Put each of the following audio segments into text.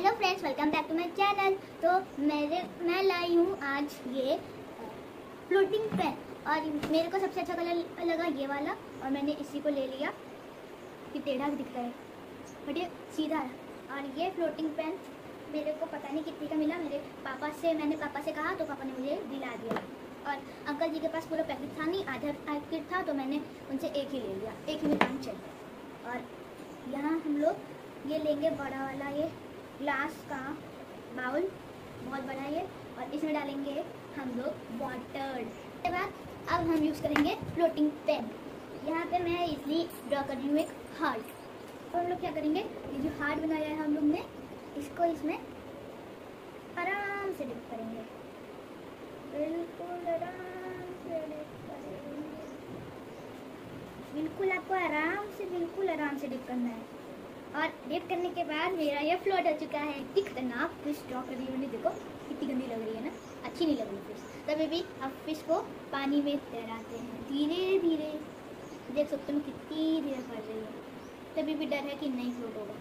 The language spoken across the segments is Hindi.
Hello friends, welcome back to my channel. तो मैं लाई हूँ आज ये फ्लोटिंग पेन और मेरे को सबसे अच्छा कलर लगा ये वाला और मैंने इसी को ले लिया। कि टेढ़ा भी दिखता है बट ये सीधा है। और ये फ्लोटिंग पेन मेरे को पता नहीं कितने का मिला। मैंने पापा से कहा तो पापा ने मुझे दिला दिया। और अंकल जी के पास पूरा पैकेट था नहीं, आधा पैकेट था, तो मैंने उनसे एक ही ले लिया, एक ही में काम चल गया। और यहाँ हम लोग ये लेंगे बड़ा वाला ये ग्लास का बाउल, बहुत बड़ा ये, और इसमें डालेंगे हम लोग वाटर। उसके बाद अब हम यूज़ करेंगे फ्लोटिंग पेन। यहाँ पे मैं इसलिए ड्रॉ कर रही हूँ एक हार्ट। तो हम लोग क्या करेंगे, ये जो हार्ट बनाया है हम लोग ने, इसको इसमें आराम से डिप करेंगे, बिल्कुल आराम से डिप करेंगे। बिल्कुल आपको बिल्कुल आराम से डिप करना है। और डिप करने के बाद मेरा ये फ्लोट हो चुका है। इतनी खतरनाक फिश ड्रॉ कर रही है, देखो कितनी गंदी लग रही है ना, अच्छी नहीं लग रही फिश। तभी भी अब फिश को पानी में तैराते हैं धीरे धीरे। देख सकते हो कितनी धीरे कर रही है, तभी भी डर है कि नहीं फ्लोट होगा।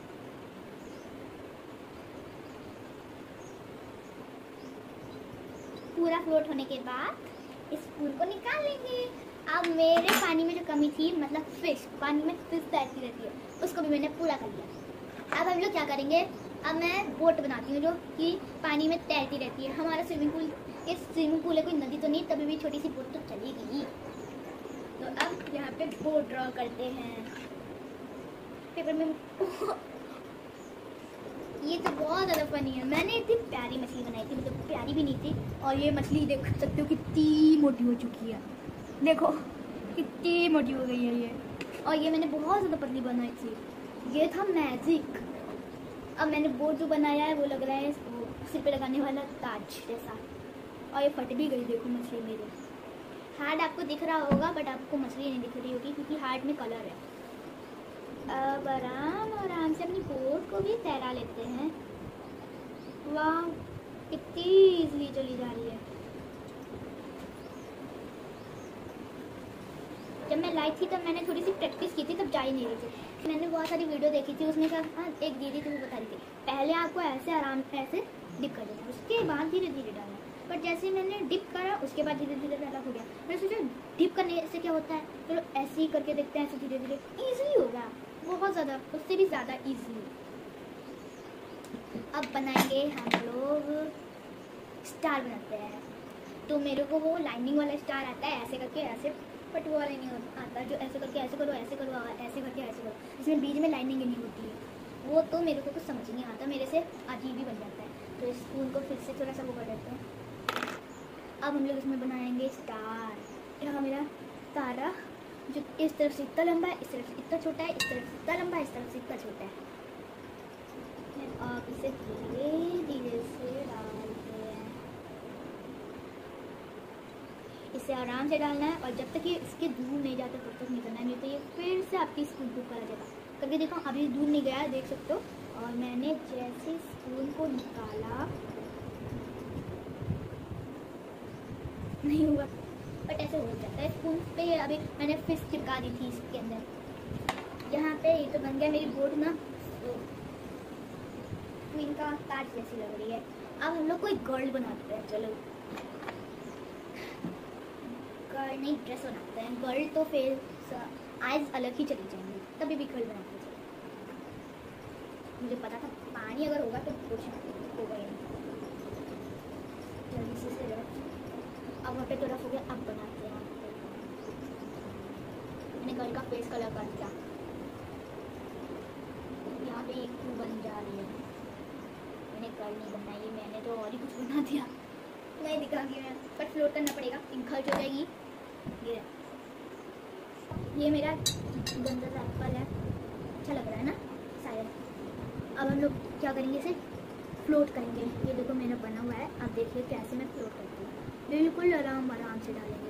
पूरा फ्लोट होने के बाद इस फूल को निकाल लेंगे। अब मेरे पानी में जो कमी थी, मतलब फिश, पानी में फिश तैरती रहती है, उसको भी मैंने पूरा कर लिया। अब हम लोग क्या करेंगे, अब मैं बोट बनाती हूँ जो कि पानी में तैरती रहती है। हमारा स्विमिंग पूल है, कोई नदी तो नहीं, तभी भी छोटी सी बोट तो चलेगी। तो अब यहाँ पे बोट ड्रॉ करते हैं पेपर में। ये तो बहुत ज़्यादा फनी है। मैंने इतनी प्यारी मछली बनाई थी, मतलब प्यारी भी नहीं थी। और ये मछली देख सकते हो कितनी मोटी हो चुकी है, देखो कितनी मोटी हो गई है ये। और ये मैंने बहुत ज़्यादा पतली बनाई थी, ये था मैजिक। अब मैंने बोट जो बनाया है वो लग रहा है सिर पे लगाने वाला ताज जैसा। और ये फट भी गई, देखो मछली मेरी। हार्ट आपको दिख रहा होगा बट आपको मछली नहीं दिख रही होगी क्योंकि हार्ट में कलर है। अब आराम से अपनी बोट को भी तैरा लेते हैं। वाह कितनी इजली चली जा रही है। जब मैं लाई थी तब मैंने थोड़ी सी प्रैक्टिस की थी, तब जा ही नहीं रही थी। मैंने बहुत सारी वीडियो देखी थी, उसमें क्या एक दीदी थी वो बता रही थी पहले आपको ऐसे डिप कर देना, उसके बाद धीरे धीरे डालना। बट जैसे मैंने डिप करा उसके बाद धीरे धीरे डाला हो गया। मैंने सोचा डिप करने से क्या होता है, चलो ऐसे ही करके देखते हैं, ऐसे धीरे धीरे ईजिली होगा, बहुत ज़्यादा, उससे भी ज़्यादा ईजिली। अब बनाएंगे हम लोग स्टार बनाते हैं। तो मेरे को वो लाइनिंग वाला स्टार आता है, ऐसे करके ऐसे, बट वो वाला नहीं आता जो ऐसे करके ऐसे करो, ऐसे करो, ऐसे करके ऐसे करो, इसमें बीच में लाइनिंग नहीं होती है। वो तो मेरे को कुछ समझ नहीं आता, मेरे से अजीब ही बन जाता है। तो इस फूल को फिर से थोड़ा सा वो कर देते हैं। अब हम लोग इसमें बनाएंगे स्टार। यहाँ मेरा तारा जो इस तरफ से इतना लंबा है, इस तरफ से इतना छोटा है, इस तरफ से इतना लंबा है, इस तरफ से इतना छोटा है। आप इसे धीरे धीरे से डालते हैं, इसे आराम से डालना है। और जब तक ये इसके दूर नहीं जाता तब तक नहीं करना है, नहीं तो ये फिर से आपकी स्पून को ऊपर आ जाएगा। करके देखो, अभी दूर नहीं गया, देख सकते हो। और मैंने जैसे स्पून को निकाला, नहीं हुआ बट ऐसे हो जाता है स्पून पे। अभी मैंने फिश चिपका दी थी इसके अंदर। यहाँ पे ये तो बन गया मेरी बोट ना, क्वीन का ताज जैसी लग रही है। अब हम लोग कोई गर्ल बनाते हैं, चलो गर्ल नहीं ड्रेस बनाते हैं। गर्ल तो फेस आइज अलग ही चली जाएंगी, तभी भी गर्ल बनाते हैं। मुझे पता था पानी अगर होगा तो कुछ होगा ही नहीं। जल्दी से अब वहाँ पे थोड़ा हो गया। अब बनाते हैं, मैंने गर्ल का फेस कलर कर दिया। यहाँ पे एक फूल बन जा रही है। मैंने गर्ल नहीं बनाई, मैंने तो और ही कुछ बना दिया, नहीं दिखाऊंगी मैं, बट फ्लोट करना पड़ेगा, खर्च हो जाएगी। ये मेरा गंदा सा एप्पल है, अच्छा लग रहा है ना शायद। अब हम लोग क्या करेंगे, इसे फ्लोट करेंगे। ये देखो मेरा बना हुआ है, अब देखिए कैसे मैं फ्लोट करती हूँ। बिल्कुल आराम से डालेंगे,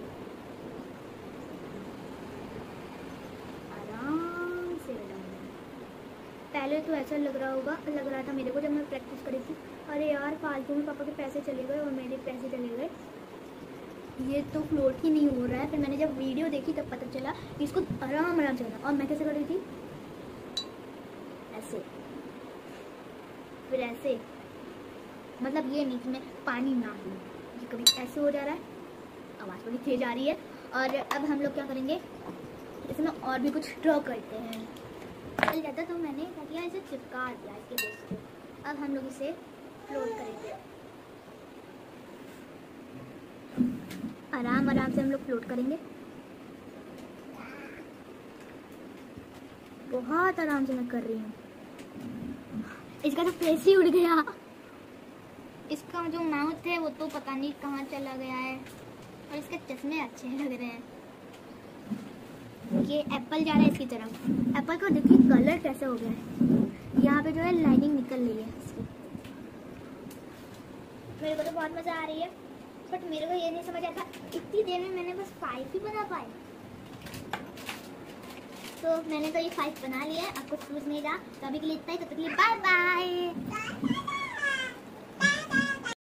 आराम से डालेंगे। पहले तो ऐसा लग रहा था मेरे को जब मैं प्रैक्टिस करी थी, अरे यार फालतू में पापा के पैसे चले गए और मेरे पैसे चले गए, ये तो फ्लोट ही नहीं हो रहा है। फिर मैंने जब वीडियो देखी तब पता चला कि इसको आराम से करना। और मैं कैसे कर रही थी, ऐसे फिर ऐसे, मतलब ये नहीं कि मैं पानी ना हूँ, ये कभी ऐसे हो जा रहा है, आवाज़ बड़ी तेज आ रही है। और अब हम लोग क्या करेंगे, इसमें और भी कुछ ड्रॉ करते हैं। चल जाता तो मैंने क्या किया, इसे चिपका दिया इसके बेस को। अब हम लोग इसे फ्लोट करेंगे, आराम आराम से हम लोग फ्लोट करेंगे, बहुत आराम से मैं कर रही हूँ। इसका तो फेस ही उड़ गया, इसका जो माउथ है वो तो पता नहीं कहाँ चला गया है, और इसके चश्मे अच्छे लग रहे हैं। ये एप्पल जा रहा है इसकी तरफ, एप्पल को देखिए कलर कैसे हो गया है, यहाँ पे जो है लाइनिंग निकल रही है इसकी। मेरे को तो बहुत मज़ा आ रही है, बट मेरे को ये नहीं समझ आता इतनी देर में मैंने बस 5 ही बना पाए। तो मैंने तो ये 5 बना लिया है, आपको चूज नहीं रहा, तो अभी के लिए इतना ही, तब तक के लिए बाय बाय।